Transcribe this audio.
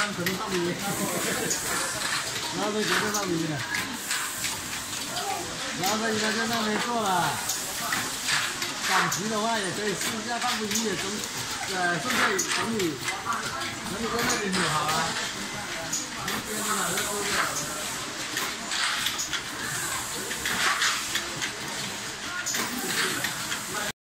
上可能放你，然后就绝对放你的，然后呢，就在那边做了。赶集的话也可以试一下放回去也顺便整理在那里就好了。明天哪个都是。